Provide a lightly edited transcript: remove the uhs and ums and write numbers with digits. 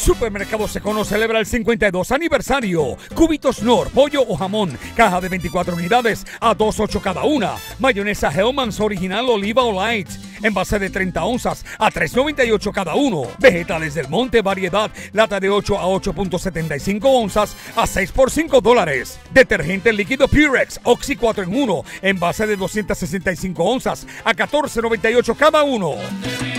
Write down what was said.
Supermercado Secono celebra el 52 aniversario. Cubitos Nor, pollo o jamón, caja de 24 unidades a $2.8 cada una. Mayonesa Hellmann's original oliva o light, envase de 30 onzas a $3.98 cada uno. Vegetales del Monte variedad, lata de 8 a 8.75 onzas a $6 por $5. Detergente líquido Purex, Oxy 4 en 1, envase de 265 onzas a $14.98 cada uno.